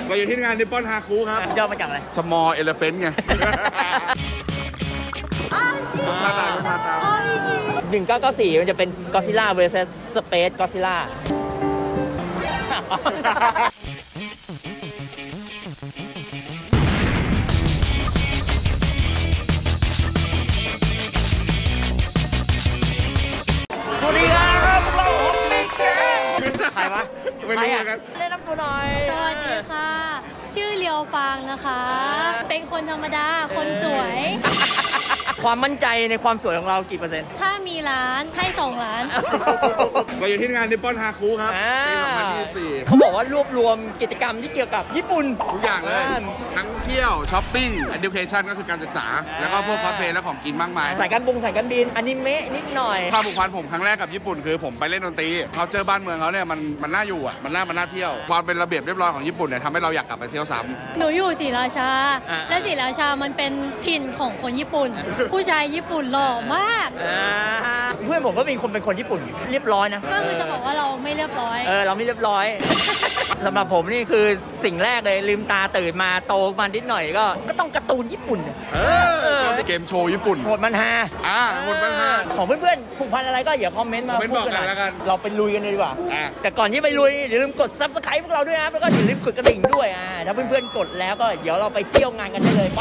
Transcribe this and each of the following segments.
เราอยู่ที่งานนิปปอนฮาคุครับย่อมาจากอะไร Small Elephant ไงท่าตาม 1994มันจะเป็น Godzilla vs Space Godzilla สวัสดีครับพวกเราฮอปปี้แกงใครวะไม่รู้เหมือนกันแนะนำตัวหน่อยสวัสดีค่ะชื่อเลียวฟางนะคะเป็นคนธรรมดาคนสวยความมั่นใจในความสวยของเรากี่เปอร์เซ็นต์ถ้ามีร้านให้2 ล้านเราอยู่ที่งานนิปปอนฮาคุครับปี2024 เขาบอกว่ารวบรวมกิจกรรมที่เกี่ยวกับญี่ปุ่นทุกอย่างเลยทั้งเที่ยวช้อปปิ้ง education ก็คือการศึกษาแล้วก็พวกคอสเพลย์และของกินมากมายสายการบินอนิเมะนิดหน่อยความผูกพันผมครั้งแรกกับญี่ปุ่นคือผมไปเล่นดนตรีเขาเจอบ้านเมืองเขาเนี่ยมันน่าอยู่อ่ะมันน่าเที่ยวความเป็นระเบียบเรียบร้อยของญี่ปุ่นเนี่ยทำให้เราอยากกลับไปเที่ยวซ้ำหนูอยู่ศรีราชาและศรีราชามันเป็นถิ่นของคนญี่ปุ่นผู้ชายญี่ปุ่นหล่อมากเพื่อนผมก็เป็นคนญี่ปุ่นเรียบร้อยนะก็คือจะบอกว่าเราไม่เรียบร้อยเราไม่เรียบร้อยสำหรับผมนี่คือสิ่งแรกเลยลืมตาตื่นมาโตมานิดหน่อยก็ต้องการ์ตูนญี่ปุ่นเกมโชว์ญี่ปุ่นหมดมันฮาหมดมันฮาของเพื่อนๆผูกพันอะไรก็อย่าคอมเมนต์มาพูดกันแล้วกันเราไปลุยกันเลยดีกว่าแต่ก่อนที่ไปลุยอย่าลืมกด Subscribe พวกเราด้วยนะแล้วก็อย่าลืมกดกระดิ่งด้วยถ้าเพื่อนๆกดแล้วก็เดี๋ยวเราไปเที่ยวงานกันได้เลยไป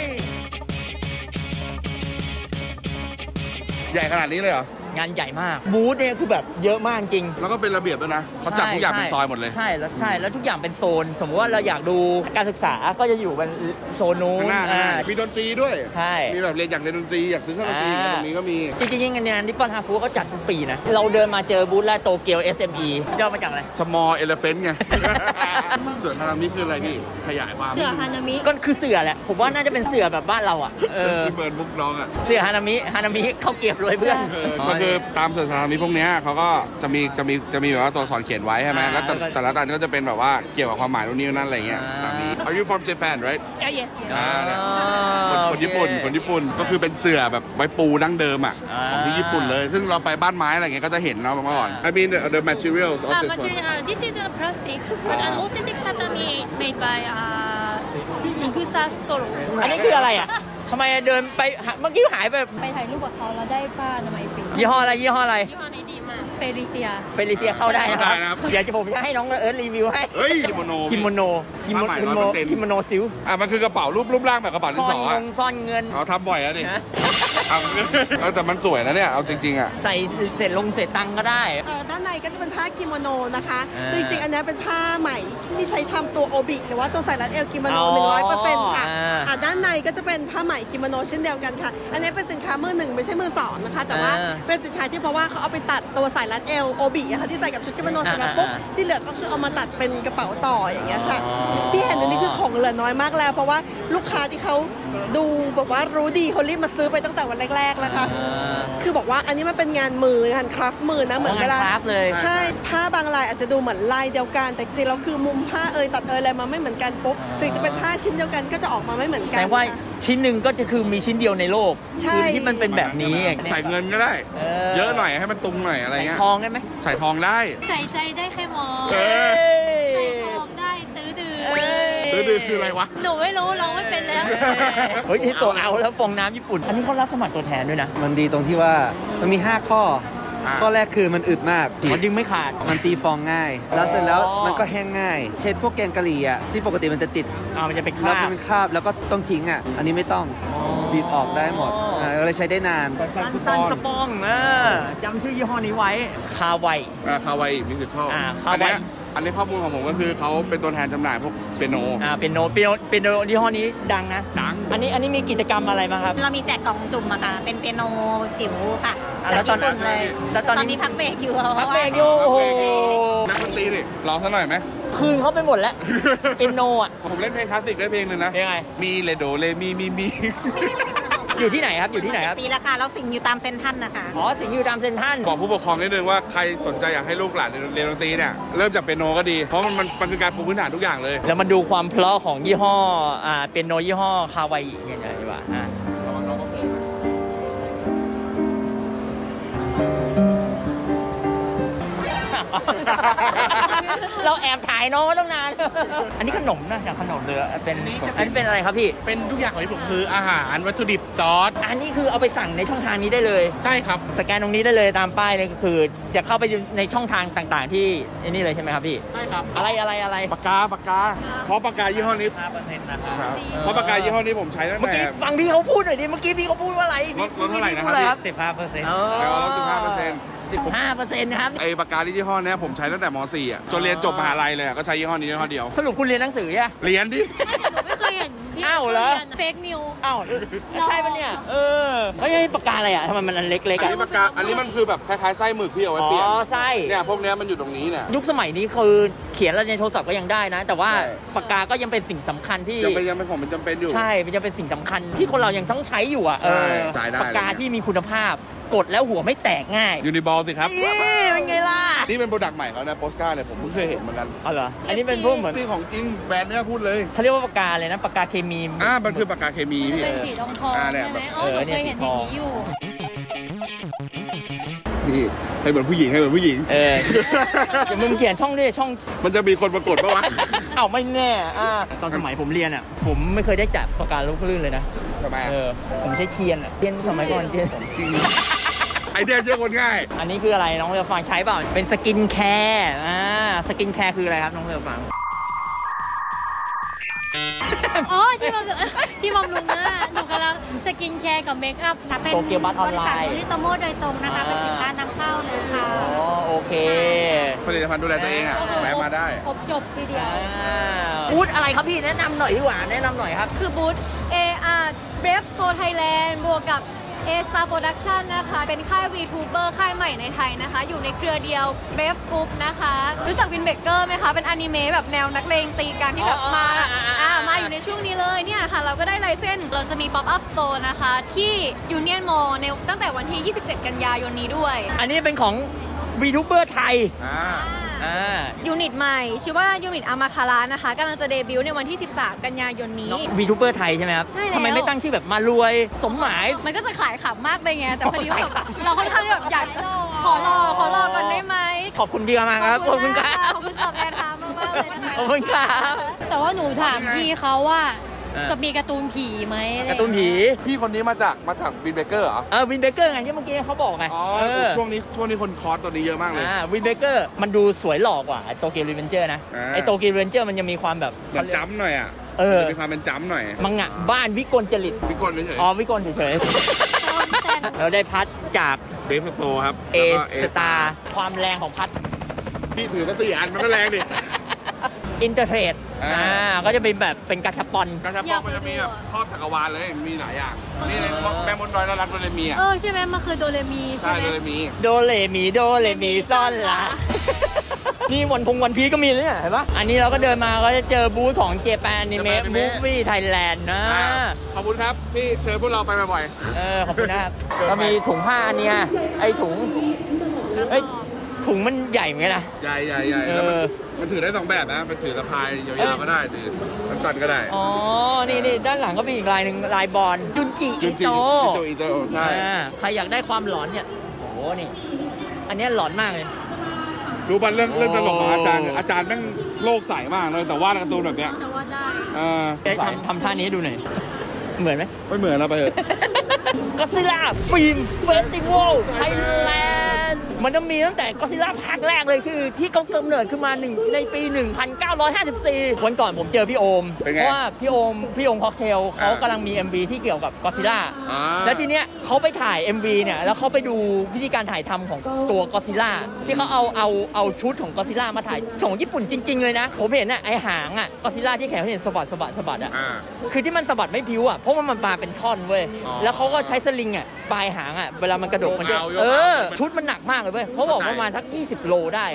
ใหญ่ขนาดนี้เลยเหรองานใหญ่มากบูธเนี่ยคือแบบเยอะมากจริงแล้วก็เป็นระเบียบด้วยนะเขาจัดทุกอย่างเป็นซอยหมดเลยใช่แล้วทุกอย่างเป็นโซนสมมติว่าเราอยากดูการศึกษาก็จะอยู่เป็นโซนนู้นมีดนตรีด้วยใช่มีแบบเรียนอยากเรียนดนตรีอยากซื้อเครื่องดนตรีตรงนี้ก็มีจริงๆงานนิปปอนฮาคุเขาจัดทุกปีนะเราเดินมาเจอบูธแรกโตเกียว SME ย่อมาจากอะไร Small Elephant ไงเสือฮานามิคืออะไรพี่ขยายความเสือฮานามิก็คือเสือแหละผมว่าน่าจะเป็นเสือแบบบ้านเราเปิดบุกน้องเสือฮานามิเขาเก็บรวยเพื่อนก็คือตามเสือฮานามิพวกนี้เขาก็จะมีแบบว่าตัวสอนเขียนไว้ใช่ไหมแล้วแต่ละตันก็จะเป็นแบบว่าเกี่ยวกับความหมายตรงนี้นั่นอะไรเงี้ยตามนี้ Are you from Japan right yes คนญี่ปุ่นก็คือเป็นเสื่อแบบไว้ปูดั้งเดิมของที่ญี่ปุ่นเลยซึ่งเราไปบ้านไม้อะไรเงี้ยก็จะเห็นเนาะเมื่อก่อน I mean the materials of this one this is a plastic an authentic tatami made by Igusa Store อันนี้คืออะไรทำไมเดินไปเมื่อกี้หายไปถ่ายรูปกับเขาแล้วได้ผ้าอนามัยฟรียี่ห้ออะไรยี่ห้อนี้ดีมากเฟลิเซียเข้าได้นะครับเดี๋ยวผมจะให้น้องรีวิวให้คิโมโนซิลมันคือกระเป๋ารูปร่างแบบกระเป๋าดินสอซ่อนเงินเอาทำบ่อยแล้วดิแต่มันสวยนะเนี่ยเอาจริงๆใส่เศษตังก็ได้ด้านในก็จะเป็นผ้ากิโมโนนะคะจริงๆอันนี้เป็นผ้าใหม่ที่ใช้ทำตัวโอบิหรือว่าตัวใส่รัดเอวกิโมโน 100% ค่ะด้านในก็จะเป็นผ้าใหม่กิโมโนเช่นเดียวกันค่ะอันนี้เป็นสินค้ามือหนึ่งไม่ใช่มือสองนะคะแต่ว่าเป็นสินค้าที่เพราะว่าเขาเอาไปตัดตัวใส่รัดเอวโอบิค่ะที่ใส่กับชุดกิโมโนเสร็จแล้วปุ๊บที่เหลือก็คือเอามาตัดเป็นกระเป๋าต่ออย่างเงี้ยค่ะที่เห็นอันนี้คือของเหลือน้อยมากแล้วเพราะว่าลูกค้าที่เขาดูบอกว่ารู้ดีเขารีบมาซื้อไปตั้งแต่วันแรกๆแล้วค่ะคือบอกว่าอันนี้มันเป็นงานมืองานคราฟต์มือนะเหมือนเวลาใช่ผ้าบางลายอาจจะดูเหมือนลายเดียวกันแต่จริงแล้วคือมุมผ้าตัดอะไรมาไม่เหมือนกันปุ๊บถึงจะเป็นผ้าชิ้นเดียวกันก็จะออกมาไม่เหมือนกันแต่ว่าชิ้นหนึ่งก็จะคือมีชิ้นเดียวในโลกที่มันเป็นแบบนี้ใส่เงินก็ได้เยอะหน่อยให้มันตุงหน่อยอะไรเงี้ยทองได้ไหมใส่ทองได้ใส่ใจได้แค่มองใส่ทองได้ตื้อคืออะไรวะหนูไม่รู้ร้องไม่เป็นแล้วที่โซเอาแล้วฟองน้ำญี่ปุ่นอันนี้เขารับสมัครตัวแทนด้วยนะมันดีตรงที่ว่ามันมี5ข้อแรกคือมันอึดมากมันดึงไม่ขาดมันตีฟองง่ายแล้วเสร็จแล้วมันก็แห้งง่ายเช่นพวกแกงกะหรี่ที่ปกติมันจะติดมันจะเป็นคราบแล้วก็ต้องทิ้งอันนี้ไม่ต้องบีบออกได้หมดเลยใช้ได้นานซันสปองจำชื่อยี่ห้อนี้ไว้คาไวมิวสิคอลอันนี้ข้อมูลของผมก็คือเขาเป็นตัวแทนจำหน่ายพวกเปียโนยี่ห้อนี้ดังนะอันนี้มีกิจกรรมอะไรมาครับเรามีแจกกล่องจุ่มอะค่ะเป็นเปียโนจิ๋วค่ะจากญี่ปุ่นเลยตอนนี้พักเบรกอยู่พักเบรกอยู่โอ้โหนักดนตรีดิร้องซะหน่อยไหมคืนเขาไปหมดแล้วเปียโนผมเล่นเพลงคลาสสิกได้เพลงนึงนะยังไงมีเลโดเลมีอยู่ที่ไหนครับปีละค่ะเราสิงอยู่ตามเซนทันนะคะสิงอยู่ตามเซนทันบอกผู้ปกครองนิดนึงว่าใครสนใจอยากให้ลูกหลานเรียนดนตรีเนี่ยเริ่มจากเปียโนก็ดีเพราะมันคือการปูพื้นฐานทุกอย่างเลยแล้วมาดูความเพราะของยี่ห้อเปียโนยี่ห้อคาวาอิไงดีกว่าเราแอบถ่ายน้องก็ต้องนาน อันนี้ขนมนะอย่างขนมเลยเป็นอันนี้เป็นอะไรครับพี่เป็นทุกอย่างของญี่ปุ่นคืออาหารวัตถุดิบซอสอันนี้คือเอาไปสั่งในช่องทางนี้ได้เลยใช่ครับสแกนตรงนี้ได้เลยตามป้ายเลยก็คือจะเข้าไปในช่องทางต่างๆที่นี่เลยใช่ไหมครับพี่ใช่ครับอะไรปากกาเพราะปากกายี่ห้อนี้ 5% นะครับเพราะปากกายี่ห้อนี้ผมใช้ตั้งแต่ฟังพี่เขาพูดหน่อยดิเมื่อกี้พี่เขาพูดว่าอะไรลดเท่าไหร่นะครับ 15% ลด 15% นะครับไอ้ปากกายี่ห้อนี้ผมใช้ตั้งแต่ม.4 อ่ะจนเรียนจบมหาลัยเลยก็ใช้ยี่ห้อนี้ยี่ห้อเดียวสรุปคุณเรียนหนังสืออ่ะเรียนดิไม่เคยเห็นพี่เหรอเฟกนิวใช่ปะเนี่ยเฮ้ยปากกาอะไรอ่ะทำไมมันอันเล็กๆอันนี้ปากกาอันนี้มันคือแบบคล้ายๆไส้หมึกพี่เอาไว้เปลี่ยนไส้เนี่ยพวกนี้มันอยู่ตรงนี้เนี่ยยุคสมัยนี้คือเขียนแล้วในโทรศัพท์ก็ยังได้นะแต่ว่าปากกาก็ยังเป็นสิ่งสำคัญที่ยังเป็นของมันจำเป็นอยู่ใช่มันจะเป็นสิ่งสำคัญที่คนเรายังต้องใช้อยู่อ่ะปากกาที่มีคุณภาพกดแล้วหัวไม่แตกง่ายยูนิบอลสิครับเป็นไงล่ะนี่เป็นโปรดักต์ใหม่เขานะโปสการ์เนี่ยผมเพิ่งเคยเห็นเหมือนกันอ๋อเหรออันนี้เป็นพวกเหมือนที่ของจริงแบรนด์เนี่ยพูดเลยเขาเรียกว่าปากกาเลยนะปากกาเคมีมันคือปากกาเคมีพี่เป็นสีทองใช่ไหมหนูเคยเห็นอย่างนี้อยู่นี่ให้เหมือนผู้หญิงมึงเขียนช่องด้วยช่องมันจะมีคนปรากฏปะวะไม่แน่ตอนสมัยผมเรียนอ่ะผมไม่เคยได้จับปากกาลูกลื่นเลยนะทำไมผมใช้เทียนสมัยก่อนเทียนจริงไอเดียเชื่อคนง่ายอันนี้คืออะไรน้องเรือฟังใช้เปล่าเป็นสกินแคร์สกินแคร์คืออะไรครับน้องเรือฟังที่บำรุงหน้าหนูกำลังสกินแคร์กับเมคอัพโตเกียวบัตออนไลน์บริษัทโตโมโดยตรงนะคะเป็นสินค้านำเข้าเลยค่ะโอเคผลิตภัณฑ์ดูแลตัวเองแวะมาได้ครบจบทีเดียวบูธอะไรครับพี่แนะนำหน่อยดีกว่าแนะนำหน่อยครับคือบูธ AR Brave Store Thailand บวกกับ A-Star Production นะคะเป็นค่าย VTuber ค่ายใหม่ในไทยนะคะอยู่ในเครือเดียว Brave Group นะคะรู้จักวินเบเกอร์ไหมคะเป็นอนิเมะแบบแนวนักเลงตีกันที่แบบมาอยู่ในช่วงนี้เลยเนี่ยค่ะเราก็ได้ไลเซนส์เราจะมี Pop Up Store นะคะที่ Union Mall ในตั้งแต่วันที่ 27 กันยายนนี้ด้วยอันนี้เป็นของ VTuber ไทยยูนิตใหม่ชื่อว่ายูนิตอามาคารานะคะกำลังจะเดบิวต์ในวันที่ 13 กันยายนนี้ VTuber ไทยใช่ไหมครับใช่ทำไมไม่ตั้งชื่อแบบมารวยสมหมายมันก็จะขายขำมากไปไงแต่พอดีว่าเราค่อนข้างแบบอยากขอรอก่อนได้ไหมขอบคุณพี่มากครับขอบคุณครับขอบคุณสอบแอนทามมากๆเลยนะคะขอบคุณครับแต่ว่าหนูถามพี่เขาว่าจะมีการ์ตูนผีไหมการ์ตูนผีพี่คนนี้มาจากวินเบเกอร์เหรอวินเบเกอร์ไงที่เมื่อกี้เขาบอกไงช่วงนี้คนคอร์สตัวนี้เยอะมากเลยวินเบเกอร์มันดูสวยหล่อกว่าไอโตเกียวรีเวนเจอร์นะไอโตเกียวรีเวนเจอร์มันยังมีความแบบมันจ้ำหน่อยมีความเป็นจ้ำหน่อยมังงะบ้านวิกลจริตวิกลเฉยวิกลเฉยเราได้พัดจากเบฟโตครับเอสตาร์ความแรงของพัดพี่ถือก็4 อันมันก็แรงดิอินเตอร์เทรดก็จะเป็นแบบเป็นกระชับปอนมันจะมีแบบครอบจักรวาลเลยมีหลายอย่างนี่แม่มดน้อยน่ารักโดเรมีใช่ไหมมันคือโดเรมีใช่ไหมโดเรมีซ่อนละนี่วันพีก็มีเลยเนี่ยเห็นปะอันนี้เราก็เดินมาก็จะเจอบูธของเจแปนอนิเมะมูฟวี่ไทยแลนด์นะขอบคุณครับพี่เชิญพวกเราไปบ่อยๆขอบคุณนะครับเรามีถุงผ้าอันเนี้ยไอถุงมันใหญ่เหมือนกันนะใหญ่แล้วมันถือได้2 แบบนะมันถือสะพายยาวๆก็ได้ถือสั้นๆก็ได้นี่ด้านหลังก็มีอีกลายหนึ่งลายบอลจุนจิอิโตใช่ใครอยากได้ความหลอนเนี่ยโอ้โหนี่อันนี้หลอนมากเลยรู้ป่ะเรื่องตลกของอาจารย์แม่งโลกใสมากเลยแต่ว่าการ์ตูนแบบเนี้ยแต่ว่าได้ทำท่านี้ดูหน่อยเหมือนไหมไม่เหมือนเราไปเถอะก็ซิล่าฟิล์มเฟสติวัลไทยแลนด์มันจะมีตั้งแต่ก็ซิล่าภาคแรกเลยคือที่เขากำเนิดขึ้นมาในปี 1954 วันก่อนผมเจอพี่โอมเพราะว่าพี่โอมค็อกเทลเขากำลังมี MV ที่เกี่ยวกับก็ซิล่าแล้วทีเนี้ยเขาไปถ่าย MV เนี่ยแล้วเขาไปดูวิธีการถ่ายทำของตัวก็ซิล่าที่เขาเอาชุดของก็ซิล่ามาถ่ายของญี่ปุ่นจริงๆเลยนะผมเห็นไอหางก็ซิล่าที่แขนเห็นสะบัดอ่ะคือที่มันสะบัดไม่พิ้วอ่ะเพราะมันมาเป็นท่อนเว้ยแล้วเขาก็ใช้สลิงปลายหางเวลามันกระโดดมันจะชุดมันหนักมากเลยเว้ยเขาบอกประมาณสัก20 โลได้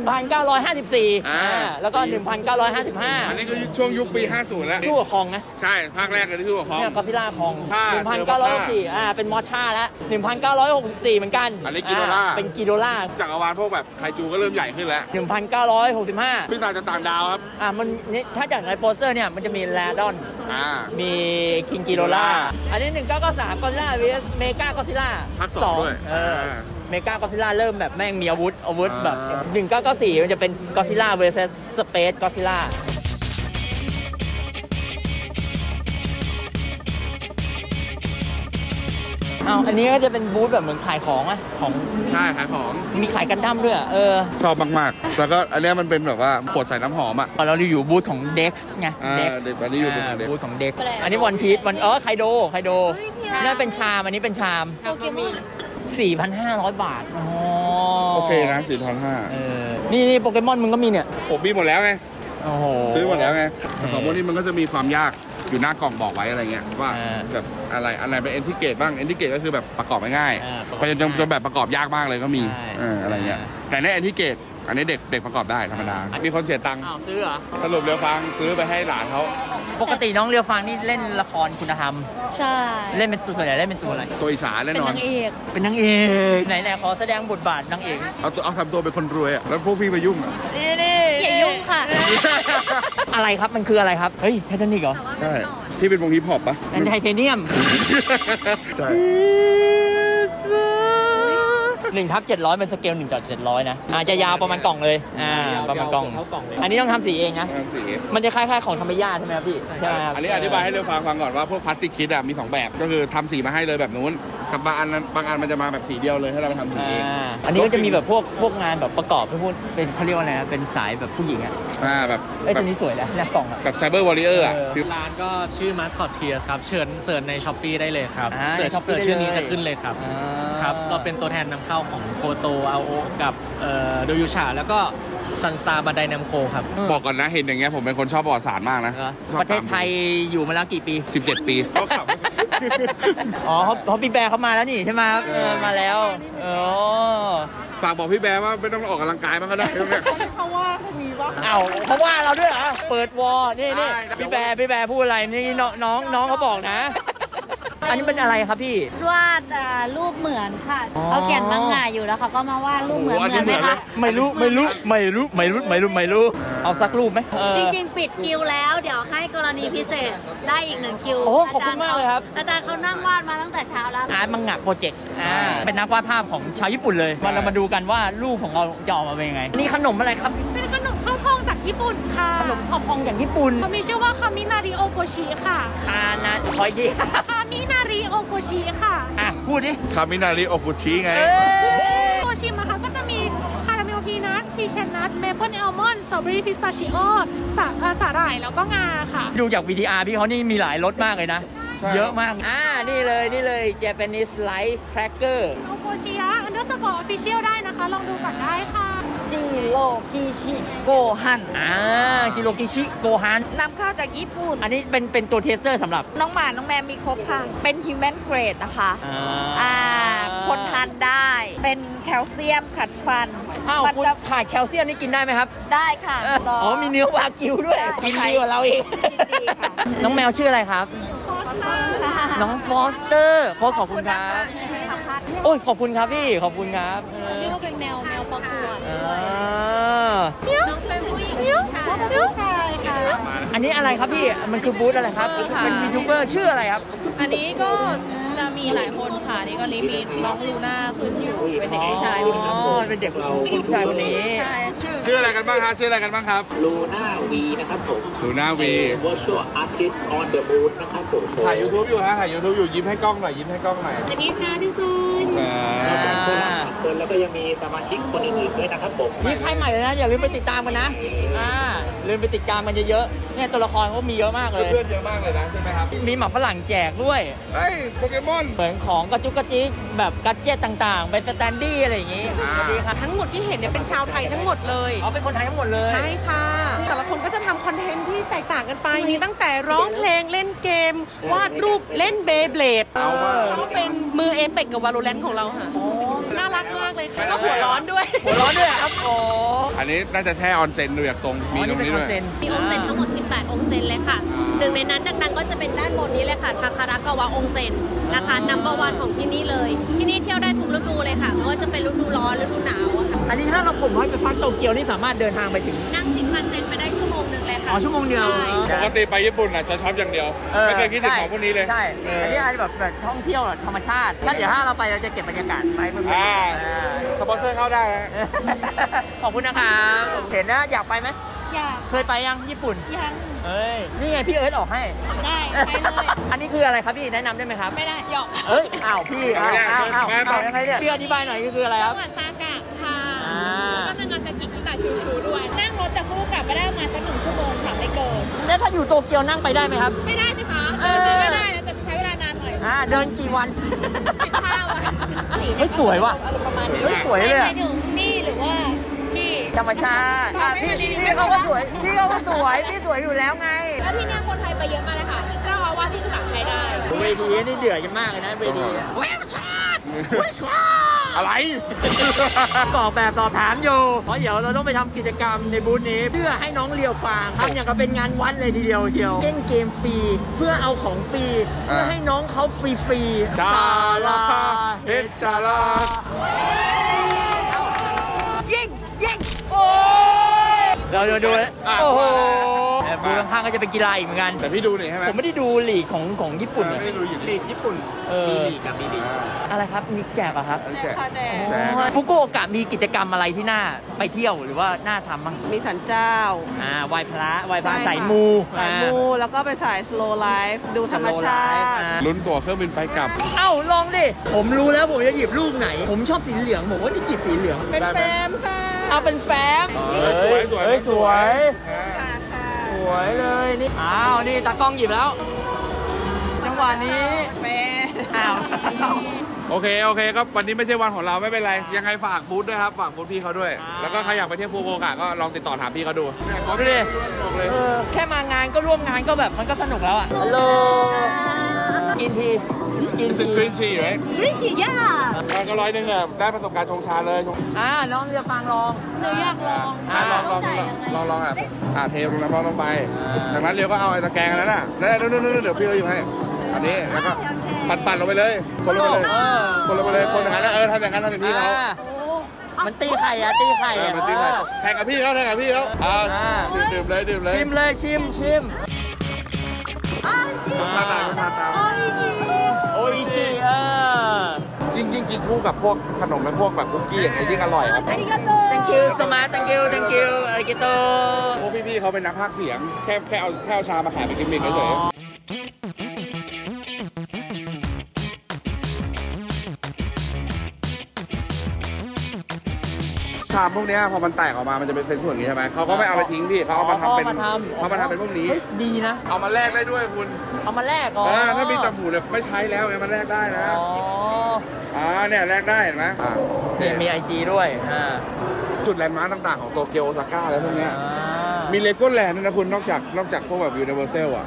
1,954แล้วก็1,955 อันนี้คือช่วงยุคปี50แล้วสู้กับคองนะใช่ภาคแรกเลยที่สู้กับคองเนี่ยก็ซิล่าคอง1,904เป็นมอชาแล้ว1,964เหมือนกันอันนี้กิโดล่าเป็นกิโดล่าจักรวาลพวกแบบไคจูก็เริ่มใหญ่ขึ้นแล้ว 1,965 พี่ตาจะต่างดาวครับมันถ้าจากในโปสเตอร์เนี่ยมันจะมีแรดอนมีคิงกิโดล่าอันนี้1993ก็ซิล่า vs เมกาก็ซิล่าภาค2ด้วยเมกากอซิล่าเริ่มแบบแม่งมีอาวุธแบบ1994มันจะเป็นกอซิล่า vs Space Godzillaอันนี้ก็จะเป็นบูธแบบเหมือนขายของอะของใช่ขายของมีขายกันดั้มด้วยชอบมากๆแล้วก็อันนี้มันเป็นแบบว่าขวดใส่น้ำหอมอะเราอยู่บูธของ Dex ไง Dex อันนี้อยู่บูธของ Dex อันนี้วันพีชไคโดนั่นเป็นชามอันนี้เป็นชาม4,500 บาทโอเคนะ 4,500 นี่โปเกมอนมึงก็มีเนี่ยผมมีหมดแล้วไงซื้อหมดแล้วไงของพวกนี้มันก็จะมีความยากอยู่หน้ากล่องบอกไว้อะไรเงี้ยว่าแบบอะไรเป็นเอนทิเกตบ้างเอนทิเกตก็คือแบบประกอบง่ายๆไปจนแบบประกอบยากมากเลยก็มีอะไรเงี้ยแต่ในเอนทิเกตอันนี้เด็กประกอบได้ธรรมดามีคนเสียตังค์ซื้อเหรอสรุปเรือฟังซื้อไปให้หลานเขาปกติน้องเรือฟังนี่เล่นละครคุณธรรมใช่เล่นเป็นตัวส่วนใหญ่เล่นเป็นตัวอะไรตัวอีสานแน่นอนเป็นนางเอกไหนขอแสดงบทบาทนางเอกเอาทำตัวเป็นคนรวยอ่ะแล้วพวกพี่มายุ่งอ่ะนี่อย่ายุ่งค่ะอะไรครับมันคืออะไรครับเฮ้ยไททานิคเหรอใช่ที่เป็นวงฮิปฮอปปะเป็นไทเทเนียมใช่ 1/700เป็นสเกล1/700นะจะยาวประมาณกล่องเลยประมาณกล่องอันนี้ต้องทำสีเองนะทำสีมันจะคล้ายๆของธรรมญาติใช่ไหมครับพี่ใช่อันนี้อธิบายให้เรือฟังก่อนว่าพวกพลาสติกคิดมี2แบบก็คือทำสีมาให้เลยแบบนู้นกับบางอันมันจะมาแบบสีเดียวเลยให้เราไปทำสีเองอันนี้ก็จะมีแบบพวกงานแบบประกอบพูดเป็นเขาเรียกว่าอะไรนะเป็นสายแบบผู้หญิงแบบตัวนี้สวยนะแนบกล่องแบบไซเบอร์วอริเออร์ร้านก็ชื่อ Mascot Tears ครับเสิร์ชใน Shopee ได้เลยครับเสิร์ชชื่อนี้จะขึ้นเลยครับเราเป็นตัวแทนนำเข้าของโคโตอาโอกับโดยุชาแล้วก็ซันสตาร์บันไดนัมโคครับบอกก่อนนะเห็นอย่างเงี้ยผมเป็นคนชอบประวัติศาสตร์มากนะประเทศไทยอยู่มาแล้วกี่ปี 17 ปีเขาขับเขาพี่แบร์เขามาแล้วนี่ใช่ไหมครับมาแล้วฝากบอกพี่แบร์ว่าไม่ต้องออกกำลังกายบ้างก็ได้เขาว่าเขามีวะเขาว่าเราด้วยเหรอเปิดวอร์นี่พี่แบร์พูดอะไรนี่น้องเขาบอกนะอันนี้เป็นอะไรครับพี่วาดรูปเหมือนค่ะเขาเขียนมังงะอยู่แล้วเขาก็มาวาดรูปเหมือนไหมคะไม่รู้เอาสักรูปไหมจริงๆปิดคิวแล้วเดี๋ยวให้กรณีพิเศษได้อีก1คิวขอบคุณมากเลยครับอาจารย์เขานั่งวาดมาตั้งแต่เช้าแล้วมังงะโปรเจกต์เป็นนักวาดภาพของชาวญี่ปุ่นเลยเรามาดูกันว่ารูปของเราจะออกมาเป็นยังไงนี่ขนมอะไรครับเป็นขนมข้าวพองจากญี่ปุ่นค่ะขนมข้าวพองจากญี่ปุ่นเขามีชื่อว่าคามินาริโอโกชิค่ะคอยดีคามินาริโอโกชิค่ะพูดดิคามินาริโอโกชิไงโกชินะคะก็จะมีคาราเมลพีนัทพีแคนนัทเมเปิลแอลมอนด์สตรอเบอรี่พิสตาชิโอสาหร่ายแล้วก็งาค่ะดูจาก VTR พี่เขานี่มีหลายรสมากเลยนะเยอะมากนี่เลย Japanese Light Cracker โอโกชิยะ_official ได้นะคะลองดูก่อนได้ค่ะจิโรกิชิโกฮันจิโรกิชิโกฮันนำเข้าจากญี่ปุ่นอันนี้เป็นตัวเทสเตอร์สำหรับน้องหมาน้องแมวมีครบค่ะเป็น human grade นะคะคนทานได้เป็นแคลเซียมขัดฟันมันจะขาดแคลเซียมนี่กินได้ไหมครับได้ค่ะมีเนื้อวากิวด้วยกินดีกว่าเราเองน้องแมวชื่ออะไรครับน้องฟอสเตอร์ขอบคุณครับโอ้ยขอบคุณครับพี่ขอบคุณครับนี่ก็เป็นแมวประกวดน้องเป็นผู้หญิงผู้ชายค่ะอันนี้อะไรครับพี่มันคือบูธอะไรครับเป็นยูทูบเบอร์ชื่ออะไรครับอันนี้ก็จะมีหลายคนค่ะนี่ก็มีน้องลูน่าขึ้นอยู่เป็นเด็กผู้ชายเป็นเด็กผู้ชายคนนี้ชื่ออะไรกันบ้างครับลูน่าวีนะครับผมลูน่าวี Virtual Artist on the Moon นะครับผมถ่าย YouTube อยู่ยิ้มให้กล้องหน่อยสวัสดีค่ะทุกคนคนแล้วก็ยังมีสมาชิกคนอื่นๆด้วยนะครับผมนี่ค่ายใหม่เลยนะอย่าลืมไปติดตามกันนะลืมไปติดตามกันเยอะๆเนี่ยตัวละครก็มีเยอะมากเลยเพื่อนเยอะมากเลยนะใช่ไหมครับมีหมาฝรั่งแจกด้วยโปเกมอนเหมือนของกระจุกกระจิกแบบกัดเจ็ตต่างๆเป็นสแตนดี้อะไรอย่างงี้ทั้งหมดที่เห็นเนี่ยเป็นชาวไทยทั้งหมดเลยเป็นคนไทยทั้งหมดเลยใช่ค่ะแต่ละคนก็จะทำคอนเทนต์ที่แตกต่างกันไปมีตั้งแต่ร้องเพลงเล่นเกมวาดรูปเล่นเบย์เบลดเขาเป็นมือเอเปกกับวาโลแรนต์ของเราค่ะน่ารักมากเลยค่ะแล้วหัวร้อนด้วยครับอันนี้น่าจะแช่ออนเซนดูอยากทรงมีตรงนี้ด้วยมีออนเซนทั้งหมด18องเซนเลยค่ะหนึ่งในนั้นดังๆก็จะเป็นด้านบนนี้เลยค่ะทาคารากาวะองเซนนะคะนัมเบอร์1ของที่นี่เลยที่นี่เที่ยวได้ทุกฤดูเลยค่ะไม่ว่าจะเป็นฤดูร้อนฤดูหนาวอันนี้ถ้าเราผมให้ไปพักโตเกียวนี่สามารถเดินทางไปถึงนั่งชินคันเซ็นไปได้ชั่วโมงนึงเลยค่ะอ๋อชั่วโมงเดียวปกติไปญี่ปุ่นอ่ะจะช็อปอย่างเดียวไม่เคยคิดถึงของพวกนี้เลยใช่อันนี้แบบท่องเที่ยวธรรมชาติถ้าเดี๋ยวถ้าเราไปเราจะเก็บบรรยากาศไปเพื่อนสปอนเซอร์เข้าได้นะขอบคุณนะครับเห็นนะอยากไปไหมอยากเคยไปยังญี่ปุ่นยังนี่ไงพี่เอิร์ธออกให้ได้ไปเลยอันนี้คืออะไรครับพี่แนะนำได้ไหมครับไม่ได้หยอกอ้าวพี่อ้าวยังไงเนี่ยพี่อธิบายหน่อยคืออะไรครับจังหวัดซากะค่ะแล้วก็นางาซากิคิตะคิวชูด้วยนั่งรถจากฟุกุโอกะไปได้ประมาณสัก1 ชั่วโมงค่ะไม่เกินแล้วถ้าอยู่โตเกียวนั่งไปได้ไหมครับไม่ได้สิคะไม่ได้แต่ใช้เวลานานหน่อยเดินกี่วัน 15 วันสวยว่ะสวยเลยถึงนี่หรือว่าธรรมชาติพี่เขาก็สวยพี่สวยอยู่แล้วไงแล้วที่นี่คนไทยไปเยอะมากเลยค่ะเจ้าอาวาสที่ภาษาไทยได้เวทีนี่เดือดกันมากเลยนะเวทีเวชาอะไรกรอกแบบสอบถามอยู่เพราะเดี๋ยวเราต้องไปทำกิจกรรมในบูธนี้เพื่อให้น้องเลียวฟางทำอย่างกับเป็นงานวัดเลยทีเดียวเล่นเกมฟรีเพื่อเอาของฟรีเพื่อให้น้องเขาฟรีชาลาเฮชาลายิงโอ้เราดูโอ้โหบูธข้างๆก็จะเป็นกีฬาอีกเหมือนกันแต่พี่ดูหน่อยใช่ไหมผมไม่ได้ดูลีกของญี่ปุ่นไม่ได้ดูลีกญี่ปุ่นมีลีกกับมีลีกอะไรครับมีแจกอะครับแจกฟุกุโอกะมีกิจกรรมอะไรที่น่าไปเที่ยวหรือว่าน่าทำบ้างมีศาลเจ้าไหว้พระสายมูแล้วก็ไปสาย slow life ดูธรรมชาติลุ้นตั๋วเครื่องบินไปกลับลองดิผมรู้แล้วผมจะหยิบรูปไหนผมชอบสีเหลืองผมว่าจะหยิบสีเหลืองเป็นแฟมค่ะเป็นแฟมสวยเลยนี่นี่ตากล้องหยิบแล้วจังหวะนี้แฟโอเคก็วันนี้ไม่ใช่วันของเราไม่เป็นไรยังไงฝากบูธด้วยครับฝากบูธพี่เขาด้วยแล้วก็ใครอยากไปเที่ยวฟุกุโอกะก็ลองติดต่อถามพี่เขาดูดูดิแค่มางานก็ร่วมงานก็แบบมันก็สนุกแล้วอ่ะฮัลโหลกินทีกรีนทีright กรีนทีย่าก็100นึงเนี่ยได้ประสบการณ์ชงชาเลยน้องจะฟังลองหนูอยากลองเทน้ำร้อนลงไปจากนั้นเรียวก็เอาไอ้ตะแกรงนั้นน่ะนู่นเดี๋ยวพี่เขาอยู่ให้อันนี้แล้วก็ปั่นลงไปเลยคนลงไปเลยคนอย่างนั้นทำอย่างนั้นทำอย่างพี่เขามันตีไข่มันตีไข่แข่งกับพี่เขาชิมดื่มเลยชิมทานตามโออิชิยิ่งกินคู่กับพวกขนมและพวกแบบคุกกี้อย่างนี้ยิ่งอร่อยครับ thank you so much thank you อาริกาโตพวกพี่ๆเขาเป็นนักพากย์เสียงแค่เอาชามาขายเป็นกิมมิคเฉยชามพวกนี้พอมันแตกออกมามันจะเป็นส่วนอย่างนี้ใช่ไหมเขาก็ไม่เอาไปทิ้งพี่เขาเอามาทำเป็นพวกนี้ดีนะเอามาแลกได้ด้วยคุณเอามาแลกถ้ามีต่างหูเนี่ยไม่ใช้แล้วเนี่ยมันแลกได้นะเนี่ยแลกได้เห็นไหมมีIG ด้วยจุดแลนด์มาร์คต่างๆของโตเกียวโอซาก้าแล้วพวกนี้มีเลโก้แลนด์ด้วยนะคุณนอกจากพวกแบบยูนิเวอร์แซล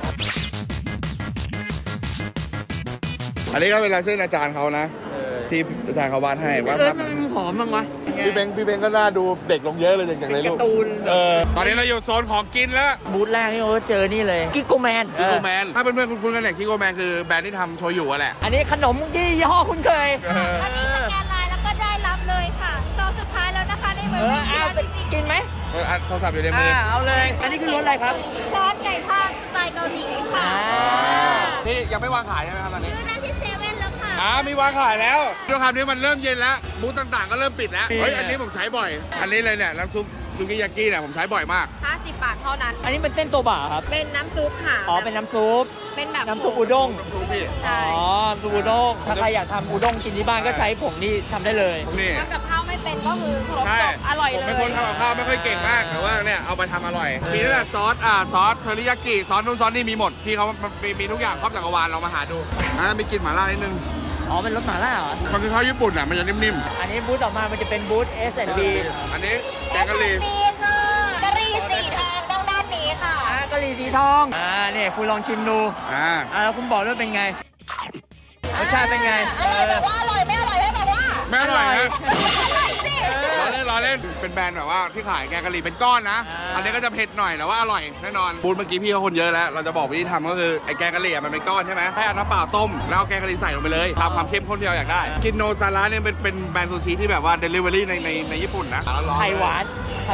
อันนี้ก็เป็นลายเส้นอาจารย์เขานะที่อาจารย์เขาวาดให้วาดภาพมันผอมบ้างวะพี่เบงก็น่าดูเด็กลงเยอะเลยจากในรูปตอนนี้เราอยู่โซนของกินแล้วบูธแรกนี่เจอนี่เลยกิโกแมนถ้าเพื่อนๆคุ้นกันเนี่ยกิโกแมนคือแบรนด์ที่ทำโชยุแหละอันนี้ขนมยี่ห้อคุ้นเคยอันนี้สแกนไลน์แล้วก็ได้รับเลยค่ะโซนสุดท้ายแล้วนะคะในมือกินไหมโทรศัพท์อยู่ในมือเอาเลยอันนี้คือรสอะไรครับซอสไก่ทอดสไตล์เกาหลีค่ะนี่ยังไม่วางขายใช่ไหมครับตอนนี้ที่เซเว่นแล้วค่ะมีวางขายแล้วด้วยความนี้มันเริ่มเย็นแล้วบูธต่างๆก็เริ่มปิดแล้วอันนี้ผมใช้บ่อยอันนี้เลยเนี่ยน้ำซุปซูกิยากิเนี่ยผมใช้บ่อยมาก 50 บาทเท่านั้นอันนี้เป็นเส้นโตบะครับเป็นน้ำซุปค่ะเป็นน้ำซุปเป็นแบบน้ำซุปอุด้งพี่ซุปอุด้งถ้าใครอยากทำอุด้งกินที่บ้านก็ใช้ผงนี่ทำได้เลยนี่ทำกับข้าวไม่เป็นก็คือครบจบอร่อยเลยผมเป็นคนทำกับข้าวไม่ค่อยเก่งมากแต่ว่าเนี่ยเอาไปทำอร่อยมีนั่นแหละซอสเทอริยากิซอสนู่นซอสนี่มีหมดพี่เขามีทุกอย่างครอบจักรวาลเรามาหาดูมีกลิ่นหม่าล่านิดนึงเป็นรสหม่าล่าเหรอมันคือข้าวญี่ปุ่นมันจะนิ่มๆอันนี้บูธออกมามันจะเป็นบูธ S&B อันนี้แกงกะหรี่กะหรี่สีทองต้องด้านนี้ค่ะกะหรี่สีทองนี่คุณลองชิมดูแล้วคุณบอกด้วยเป็นไงรสชาติเป็นไงแบบว่าอร่อยไม่อร่อยไม่แบบว่าไม่อร่อยนะอร่อยจริงล้อเล่นเป็นแบรนด์แบบว่าที่ขายแกงกะหรี่เป็นก้อนนะอันนี้ก็จะเผ็ดหน่อยแต่ว่าอร่อยแน่นอนบูธเมื่อกี้พี่เขาคนเยอะแล้วเราจะบอกวิธีทำก็คือไอ้แกงกะหรี่มันเป็นก้อนใช่ไหมให้เอาน้ำเปล่าต้มแล้วเอาแกงกะหรี่ใส่ลงไปเลยทำความเข้มข้นที่เราอยากได้กินโนจาระเนี่ยเป็นแบรนด์ซูชิที่แบบว่าเดลิเวอรี่ในญี่ปุ่นนะไข่หวาน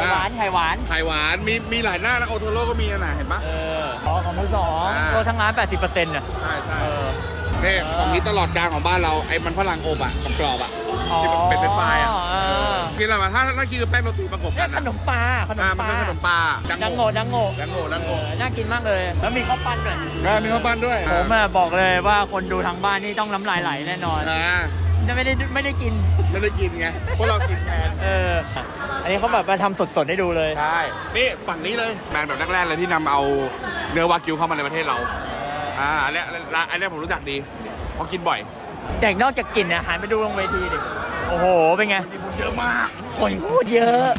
มีหลายหน้าแล้วโอโทโร่ก็มีนะเห็นปะของมือสองโลทั้งร้าน 80%น่ะใช่นี่ของนี้ตลอดการของบ้านเราไอ้มันฝรั่งอบอ่ะกรอบอ่ะที่เป็นไฟอ่ะกินอะไรมาถ้ากินกับแป้งโรตีประกบกันขนมปลามันคือขนมปลาดังโง่น่ากินมากเลยแล้วมีข้าวปั้นด้วยมีข้าวปั้นด้วยผมบอกเลยว่าคนดูทางบ้านนี่ต้องน้ำลายไหลแน่นอนจะไม่ได้กินไงพวกเรากินแทนอันนี้เขาแบบมาทำสดๆให้ดูเลยใช่นี่ฝั่งนี้เลยแบรนด์แบบแรกๆเลยที่นำเอาเนื้อวากิวเข้ามาในประเทศเราอันนี้ผมรู้จักดีเพราะกินบ่อยแต่นอกจากกินอาหารไปดูลงเวทีดิโอ้โหเป็นไงคนเยอะมากคนพูดเยอะ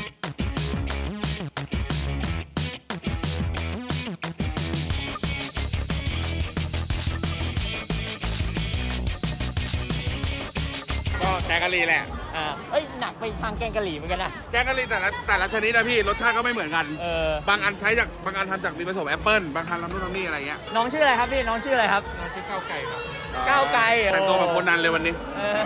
ก็แกงกะหรี่แหละหนักไปทางแกงกะหรี่เหมือนกันนะแกงกะหรี่แต่ละชนิดนะพี่รสชาติก็ไม่เหมือนกันบางอันบางอันทำจากมีผสมแอปเปิ้ลบางอันทำนู่นทำนี่อะไรเงี้ยน้องชื่ออะไรครับพี่น้องชื่ออะไรครับน้องชื่อก้าวไก่ครับก้าวไก่แต่งตัวแบบคนนั้นเลยวันนี้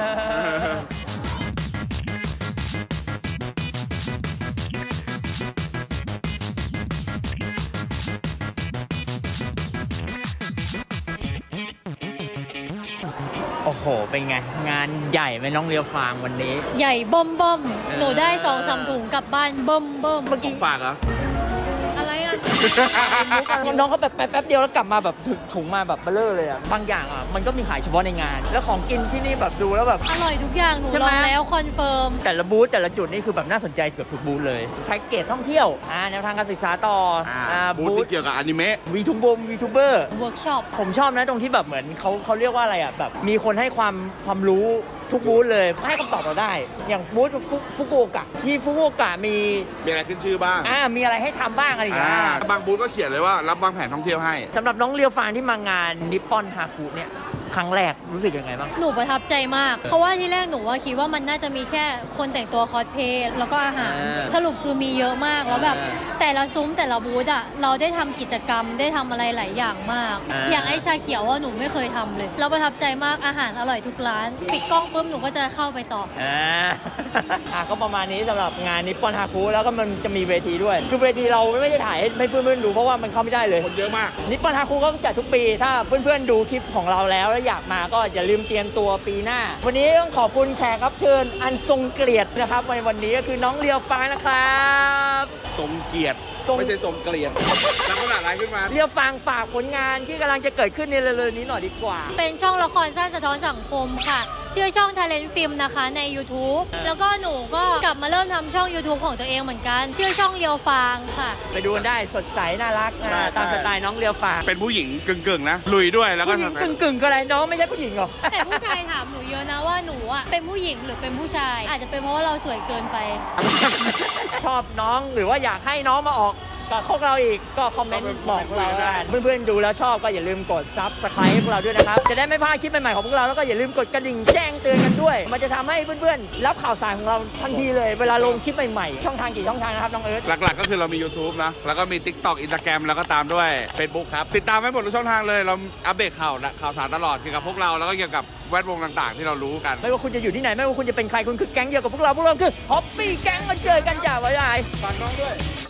โอ้โหเป็นไงงานใหญ่ไหมน้องเรียวฟางวันนี้ใหญ่เบิ่มหนูได้2-3 ถุงกลับบ้านเบิ่มเมื่อกี้ฝากเหรออะไรอ่ะน้องเขาแบบแป๊บเดียวแล้วกลับมาแบบถุงมาแบบเบลอเลยอ่ะบางอย่างอ่ะมันก็มีขายเฉพาะในงานแล้วของกินที่นี่แบบดูแล้วแบบอร่อยทุกอย่างหนูลองแล้วคอนเฟิร์มแต่ละบูธแต่ละจุดนี่คือแบบน่าสนใจเกือบทุกบูธเลยแพ็กเกจท่องเที่ยวแนวทางการศึกษาต่อบูธที่เกี่ยวกับอนิเมะวีทูเบอร์เวิร์กช็อปผมชอบนะตรงที่แบบเหมือนเขาเรียกว่าอะไรอ่ะแบบมีคนให้ความรู้ทุกบูธเลยให้คำตอบเราได้อย่างบูธฟุกุโอกะที่ฟุกุโอกะมีอะไรขึ้นชื่อบ้างมีอะไรให้ทำบ้างอะไรอย่างเงี้ยบางบูธก็เขียนเลยว่ารับบางแผนท่องเที่ยวให้สำหรับน้องเรียวฟางที่มางานนิปปอนฮาคุเนี่ยครั้งแรกรู้สึกยังไงบ้างหนูประทับใจมากเพราะว่าที่แรกหนูว่าคิดว่ามันน่าจะมีแค่คนแต่งตัวคอสเพลย์แล้วก็อาหารสรุปคือมีเยอะมากแล้วแบบแต่ละซุ้มแต่ละบูธอ่ะเราได้ทำกิจกรรมได้ทำอะไรหลายอย่างมากอย่างไอ้ชาเขียวว่าหนูไม่เคยทำเลยเราประทับใจมากอาหารอร่อยทุกร้านปิดกล้องปุ๊บหนูก็จะเข้าไปต่อก็ประมาณนี้สำหรับงานนิปปอนฮาคุแล้วก็มันจะมีเวทีด้วยคือเวทีเราไม่ได้ถ่ายให้เพื่อนๆดูเพราะว่ามันเข้าไม่ได้เลยคนเยอะมากนิปปอนฮาคุก็จัดทุกปีถ้าเพื่อนๆดูคลิปของเราแล้วอยากมาก็อย่าลืมเตรียมตัวปีหน้าวันนี้ต้องขอบคุณแขกรับเชิญอันทรงเกียรตินะครับในวันนี้ก็คือน้องเรียวฟางนะครับทรงเกียรติไม่ใช่ทรงเกลียดแล้วก็อะไรขึ้นมาเรียวฟางฝากผลงานที่กำลังจะเกิดขึ้นในเร็วๆนี้หน่อยดีกว่าเป็นช่องละครสั้นสะท้อนสังคมค่ะชื่อช่อง Talent Film นะคะใน YouTube แล้วก็หนูก็กลับมาเริ่มทำช่อง YouTube ของตัวเองเหมือนกันชื่อช่องเรียวฟางค่ะไปดูกันได้สดใสน่ารักตามสไตล์น้องเรียวฟางเป็นผู้หญิงกึ่งๆนะลุยด้วยแล้วก็กึ่งก็อะไรน้องไม่ใช่ผู้หญิงหรอแต่ผู้ชายถามหนูเยอะนะว่าหนูอ่ะเป็นผู้หญิงหรือเป็นผู้ชายอาจจะเป็นเพราะว่าเราสวยเกินไปชอบน้องหรือว่าอยากให้น้องมาออกกับพวกเราอีกก็คอมเมนต์บอกเราได้เพื่อนๆดูแล้วชอบก็อย่าลืมกด Subscribe ให้พวกเราด้วยนะครับจะได้ไม่พลาดคลิปใหม่ๆของพวกเราแล้วก็อย่าลืมกดกระดิ่งแจ้งเตือนกันด้วยมันจะทำให้เพื่อนๆรับข่าวสารของเราทันทีเลยเวลาลงคลิปใหม่ๆช่องทางกี่ช่องทางนะครับน้องเอิร์ธหลักๆก็คือเรามี YouTube นะแล้วก็มี TikTok Instagram แล้วก็ตามด้วย Facebook ครับติดตามให้หมดทุกช่องทางเลยเราอัปเดตข่าวสารตลอดเกี่ยวกับพวกเราแล้วก็เกี่ยวกับแวดวงต่างๆที่เรารู้กันไม่ว่าคุณจะอยู่ที่ไหนไม่ว่าคุณจะเป็นใครคุณคือแก๊งเดียวกับพวกเราคือฮอปปี้แก๊งมาเจอกันจ้าไว้ฝากน้องด้วย